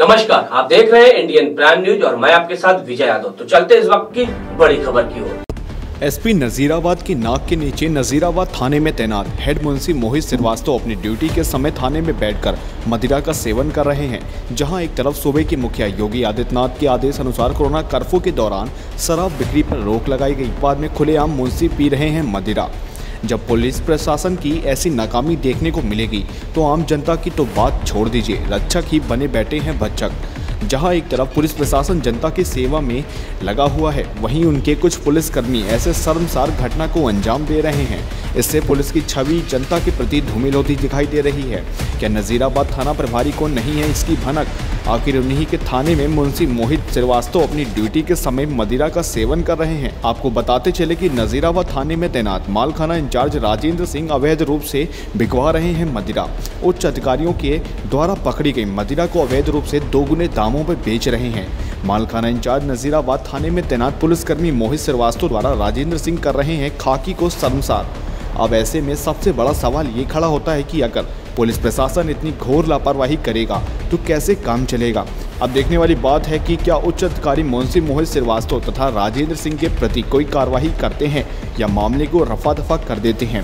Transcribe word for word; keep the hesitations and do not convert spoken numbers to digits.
नमस्कार, आप देख रहे हैं इंडियन प्राइम न्यूज और मैं आपके साथ विजय यादव। तो चलते इस वक्त की बड़ी खबर की ओर। एसपी नजीराबाद की नाक के नीचे नजीराबाद थाने में तैनात हेड मुंशी मोहित श्रीवास्तव अपनी ड्यूटी के समय थाने में बैठकर मदिरा का सेवन कर रहे हैं। जहां एक तरफ सूबे के मुखिया योगी आदित्यनाथ के आदेश अनुसार कोरोना कर्फ्यू के दौरान शराब बिक्री पर रोक लगाई गई, बाद में खुलेआम मुंशी पी रहे हैं मदिरा। जब पुलिस प्रशासन की ऐसी नाकामी देखने को मिलेगी तो आम जनता की तो बात छोड़ दीजिए, रक्षक ही बने बैठे हैं भक्षक। जहां एक तरफ पुलिस प्रशासन जनता की सेवा में लगा हुआ है, वहीं उनके कुछ पुलिसकर्मी ऐसे शर्मसार घटना को अंजाम दे रहे हैं। इससे पुलिस की छवि जनता के प्रति धूमिल होती दिखाई दे रही है। क्या नजीराबाद थाना प्रभारी को नहीं है इसकी भनक? आखिर उन्हीं के थाने में मुंशी मोहित श्रीवास्तव अपनी ड्यूटी के समय मदिरा का सेवन कर रहे हैं। आपको बताते चले कि नजीराबाद थाने में तैनात मालखाना इंचार्ज राजेंद्र सिंह अवैध रूप से बिकवा रहे हैं मदिरा। उच्च अधिकारियों के द्वारा पकड़ी गई मदिरा को अवैध रूप से दोगुने दामों पर बेच रहे हैं। मालखाना इंचार्ज नजीराबाद थाने में तैनात पुलिसकर्मी मोहित श्रीवास्तव द्वारा राजेंद्र सिंह कर रहे हैं खाकी को शर्मसार। अब ऐसे में सबसे बड़ा सवाल ये खड़ा होता है कि अगर पुलिस प्रशासन इतनी घोर लापरवाही करेगा तो कैसे काम चलेगा। अब देखने वाली बात है कि क्या उच्च अधिकारी मुंशी मोहित श्रीवास्तव तथा राजेंद्र सिंह के प्रति कोई कार्रवाई करते हैं या मामले को रफा दफा कर देते हैं।